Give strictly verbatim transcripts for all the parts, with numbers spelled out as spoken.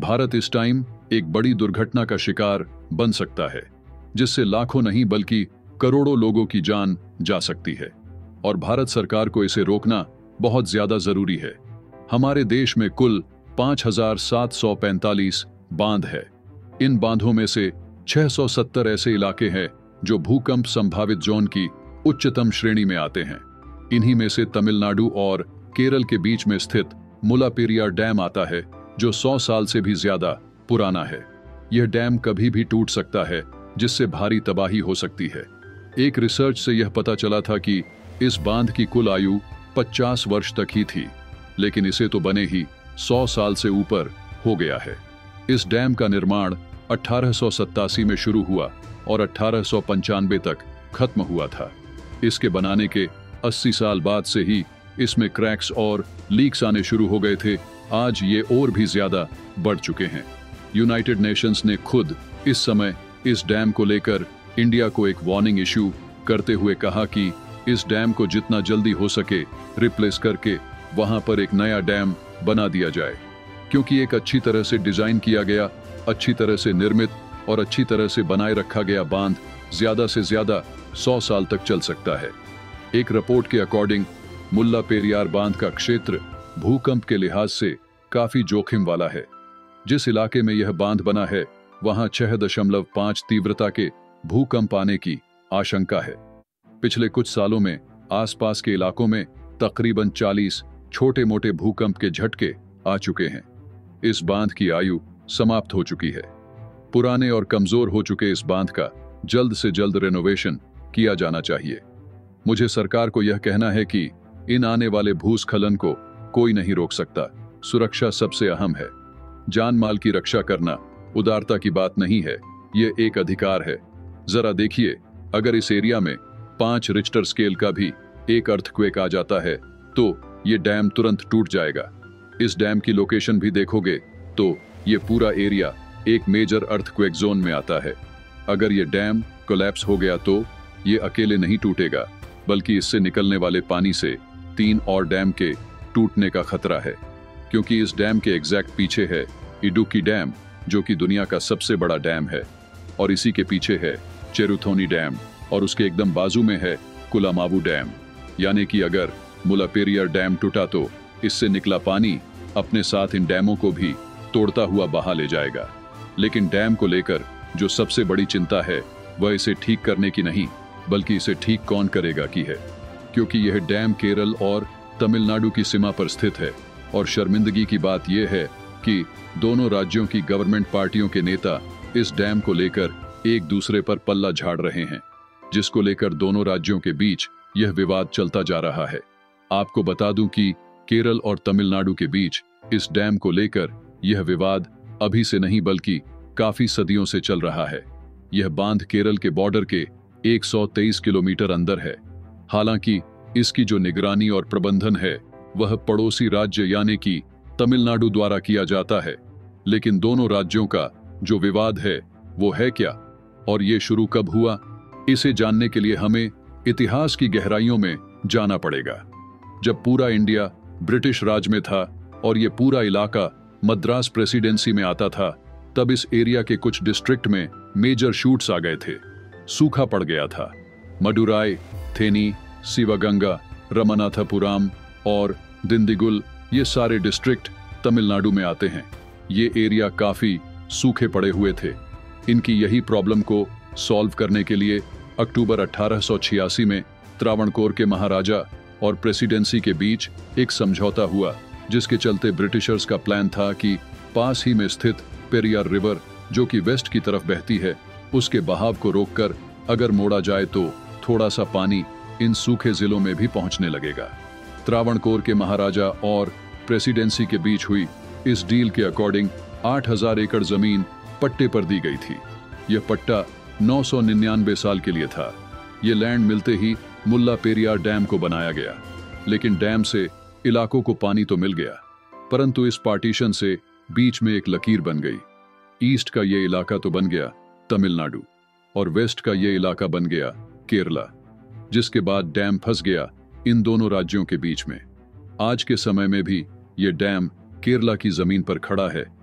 भारत इस टाइम एक बड़ी दुर्घटना का शिकार बन सकता है, जिससे लाखों नहीं बल्कि करोड़ों लोगों की जान जा सकती है और भारत सरकार को इसे रोकना बहुत ज्यादा जरूरी है। हमारे देश में कुल पांच हजार सात सौ पैंतालीस बांध है। इन बांधों में से छह सौ सत्तर ऐसे इलाके हैं जो भूकंप संभावित जोन की उच्चतम श्रेणी में आते हैं। इन्हीं में से तमिलनाडु और केरल के बीच में स्थित मुलापेरियार डैम आता है, जो सौ साल से भी ज्यादा पुराना है। यह डैम कभी भी टूट सकता है, जिससे भारी तबाही हो सकती है। एक रिसर्च से यह पता चला था कि इस बांध की कुल आयु पचास वर्ष तक ही थी, लेकिन इसे तो बने ही सौ साल से ऊपर हो गया है। इस डैम का निर्माण अठारह सौ सत्तासी में शुरू हुआ और अठारह सौ पंचानवे तक खत्म हुआ था। इसके बनाने के अस्सी साल बाद से ही इसमें क्रैक्स और लीक्स आने शुरू हो गए थे। आज ये और भी ज्यादा बढ़ चुके हैं। यूनाइटेड नेशंस ने खुद इस समय इस डैम को लेकर इंडिया को एक वार्निंग इशू करते हुए कहा कि इस डैम को जितना जल्दी हो सके रिप्लेस करके वहां पर एक नया डैम बना दिया जाए, क्योंकि एक अच्छी तरह से डिजाइन किया गया, अच्छी तरह से निर्मित और अच्छी तरह से बनाए रखा गया बांध ज्यादा से ज्यादा सौ साल तक चल सकता है। एक रिपोर्ट के अकॉर्डिंग मुल्ला पेरियार बांध का क्षेत्र भूकंप के लिहाज से काफी जोखिम वाला है। जिस इलाके में यह बांध बना है वहां छह दशमलव पांच तीव्रता के भूकंप आने की आशंका है। पिछले कुछ सालों में आसपास के इलाकों में तकरीबन चालीस छोटे मोटे भूकंप के झटके आ चुके हैं। इस बांध की आयु समाप्त हो चुकी है। पुराने और कमजोर हो चुके इस बांध का जल्द से जल्द रेनोवेशन किया जाना चाहिए। मुझे सरकार को यह कहना है कि इन आने वाले भूस्खलन को कोई नहीं रोक सकता। सुरक्षा सबसे अहम है। जान माल की रक्षा करना उदारता की बात नहीं है, यह एक अधिकार है। जरा देखिए, अगर इस एरिया में पांच रिक्टर स्केल का भी एक अर्थक्वेक आ जाता है तो ये डैम तुरंत टूट जाएगा। इस डैम की लोकेशन भी देखोगे तो ये पूरा एरिया एक मेजर अर्थक्वेक जोन में आता है। अगर ये डैम कोलैप्स हो गया तो ये अकेले नहीं टूटेगा, बल्कि इससे निकलने वाले पानी से तीन और डैम के टूटने का खतरा है, क्योंकि इस डैम के एग्जैक्ट पीछे है इडुक्की डैम, जो कि दुनिया का सबसे बड़ा डैम है, और इसी के पीछे है चेरुथोनी डैम, और उसके एकदम बाजू में है कुलामावू डैम। यानी कि अगर मुलापेरियार डैम टूटा तो इससे निकला पानी अपने साथ इन डैमों को भी तोड़ता हुआ बहा ले जाएगा। लेकिन डैम को लेकर जो सबसे बड़ी चिंता है वह इसे ठीक करने की नहीं, बल्कि इसे ठीक कौन करेगा की है, क्योंकि यह डैम केरल और तमिलनाडु की सीमा पर स्थित है। और शर्मिंदगी की बात यह है कि दोनों राज्यों की गवर्नमेंट पार्टियों के नेता इस डैम को लेकर एक दूसरे पर पल्ला झाड़ रहे हैं, जिसको लेकर दोनों राज्यों के बीच यह विवाद चलता जा रहा है। आपको बता दूं कि केरल और तमिलनाडु के बीच इस डैम को लेकर यह विवाद अभी से नहीं बल्कि काफी सदियों से चल रहा है। यह बांध केरल के बॉर्डर के एक सौ तेईस किलोमीटर अंदर है। हालांकि इसकी जो निगरानी और प्रबंधन है वह पड़ोसी राज्य यानी कि तमिलनाडु द्वारा किया जाता है। लेकिन दोनों राज्यों का जो विवाद है वो है क्या, और ये शुरू कब हुआ, इसे जानने के लिए हमें इतिहास की गहराइयों में जाना पड़ेगा। जब पूरा इंडिया ब्रिटिश राज में था और ये पूरा इलाका मद्रास प्रेसिडेंसी में आता था, तब इस एरिया के कुछ डिस्ट्रिक्ट में मेजर शूट्स आ गए थे। सूखा पड़ गया था। मडुराई, थेनी, शिवगंगा, रमनाथपुरम और दिंडिगुल, ये सारे डिस्ट्रिक्ट तमिलनाडु में आते हैं। ये एरिया काफी सूखे पड़े हुए थे। इनकी यही प्रॉब्लम को सॉल्व करने के लिए अक्टूबर अठारह सौ छियासी में त्रावणकोर के महाराजा और प्रेसिडेंसी के बीच एक समझौता हुआ, जिसके चलते ब्रिटिशर्स का प्लान था कि पास ही में स्थित पेरियार रिवर, जो कि वेस्ट की तरफ बहती है, उसके बहाव को रोककर अगर मोड़ा जाए तो थोड़ा सा पानी इन सूखे जिलों में भी पहुंचने लगेगा। त्रावणकोर के महाराजा और प्रेसिडेंसी के बीच हुई इस डील के अकॉर्डिंग आठ हजार एकड़ जमीन पट्टे पर दी गई थी। यह पट्टा नौ सौ निन्यानवे साल के लिए था। यह लैंड मिलते ही मुल्ला पेरियार डैम को बनाया गया। लेकिन डैम से इलाकों को पानी तो मिल गया, परंतु इस पार्टीशन से बीच में एक लकीर बन गई। ईस्ट का ये इलाका तो बन गया तमिलनाडु और वेस्ट का ये इलाका बन गया केरला, जिसके बाद डैम फंस गया इन दोनों राज्यों के बीच में। आज के समय में भी ये डैम केरला की जमीन पर खड़ा है,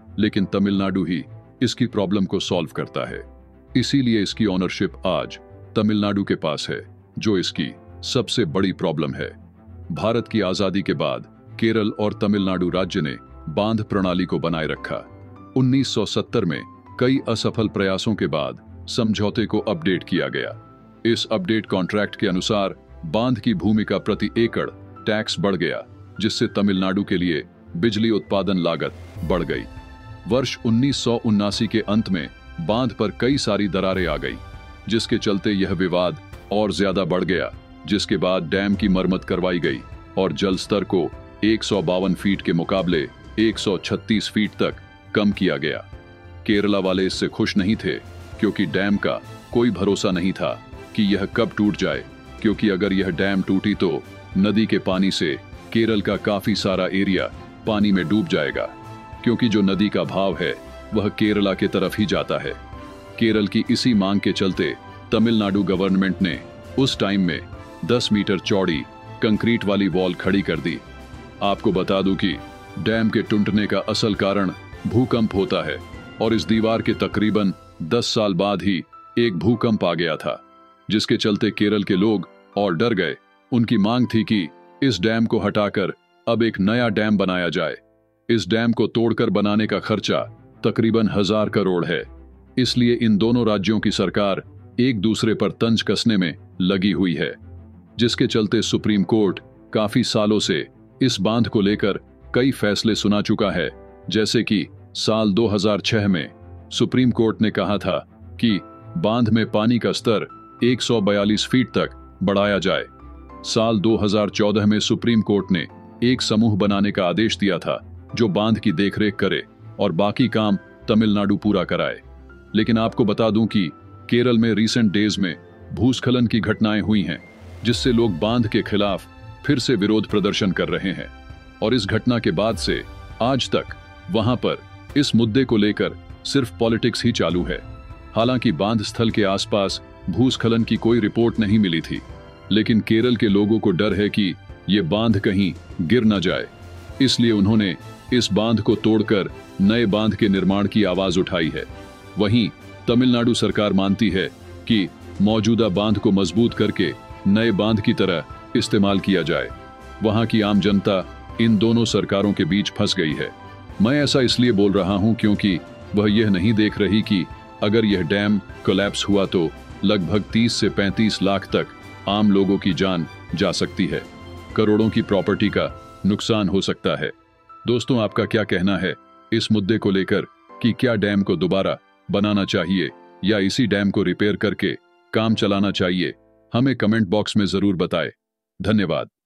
लेकिन तमिलनाडु ही इसकी प्रॉब्लम को सॉल्व करता है। इसीलिए इसकी ओनरशिप आज तमिलनाडु के पास है, जो इसकी सबसे बड़ी प्रॉब्लम है। भारत की आजादी के बाद केरल और तमिलनाडु राज्य ने बांध प्रणाली को बनाए रखा। उन्नीस सौ सत्तर में कई असफल प्रयासों के बाद समझौते को अपडेट किया गया। इस अपडेट कॉन्ट्रैक्ट के अनुसार बांध की भूमि का प्रति एकड़ टैक्स बढ़ गया, जिससे तमिलनाडु के लिए बिजली उत्पादन लागत बढ़ गई। वर्ष उन्नीस सौ उन्नासी के अंत में बांध पर कई सारी दरारें आ गई, जिसके चलते यह विवाद और ज्यादा बढ़ गया, जिसके बाद डैम की मरम्मत करवाई गई और जल स्तर को एक सौ बावन फीट के मुकाबले एक सौ छत्तीस फीट तक कम किया गया। केरला वाले इससे खुश नहीं थे, क्योंकि डैम का कोई भरोसा नहीं था कि यह कब टूट जाए, क्योंकि अगर यह डैम टूटी तो नदी के पानी से केरल का काफी सारा एरिया पानी में डूब जाएगा, क्योंकि जो नदी का भाव है वह केरला के तरफ ही जाता है। केरल की इसी मांग के चलते तमिलनाडु गवर्नमेंट ने उस टाइम में दस मीटर चौड़ी कंक्रीट वाली वॉल खड़ी कर दी। आपको बता दूं कि डैम के टूटने का असल कारण भूकंप होता है, और इस दीवार के तकरीबन दस साल बाद ही एक भूकंप आ गया था, जिसके चलते केरल के लोग और डर गए। उनकी मांग थी कि इस डैम को हटाकर अब एक नया डैम बनाया जाए। इस डैम को तोड़कर बनाने का खर्चा तकरीबन हजार करोड़ है। इसलिए इन दोनों राज्यों की सरकार एक दूसरे पर तंज कसने में लगी हुई है, जिसके चलते सुप्रीम कोर्ट काफी सालों से इस बांध को लेकर कई फैसले सुना चुका है। जैसे कि साल दो हज़ार छह में सुप्रीम कोर्ट ने कहा था कि बांध में पानी का स्तर एक सौ बयालीस फीट तक बढ़ाया जाए। साल दो हज़ार चौदह में सुप्रीम कोर्ट ने एक समूह बनाने का आदेश दिया था, जो बांध की देखरेख करे और बाकी काम तमिलनाडु पूरा कराए। लेकिन आपको बता दूं कि केरल में रीसेंट डेज में भूस्खलन की घटनाएं हुई हैं, जिससे लोग बांध के खिलाफ फिर से विरोध प्रदर्शन कर रहे हैं, और इस घटना के बाद से आज तक वहां पर इस मुद्दे को लेकर सिर्फ पॉलिटिक्स ही चालू है। हालांकि बांध स्थल के आसपास भूस्खलन की कोई रिपोर्ट नहीं मिली थी, लेकिन केरल के लोगों को डर है कि ये बांध कहीं गिर न जाए, इसलिए उन्होंने इस बांध को तोड़कर नए बांध के निर्माण की आवाज उठाई है। वहीं तमिलनाडु सरकार मानती है कि मौजूदा बांध को मजबूत करके नए बांध की तरह इस्तेमाल किया जाए। वहां की आम जनता इन दोनों सरकारों के बीच फंस गई है। मैं ऐसा इसलिए बोल रहा हूं क्योंकि वह यह नहीं देख रही कि अगर यह डैम कोलैप्स हुआ तो लगभग तीस से पैंतीस लाख तक आम लोगों की जान जा सकती है। करोड़ों की प्रॉपर्टी का नुकसान हो सकता है। दोस्तों, आपका क्या कहना है इस मुद्दे को लेकर कि क्या डैम को दोबारा बनाना चाहिए या इसी डैम को रिपेयर करके काम चलाना चाहिए? हमें कमेंट बॉक्स में जरूर बताएं। धन्यवाद।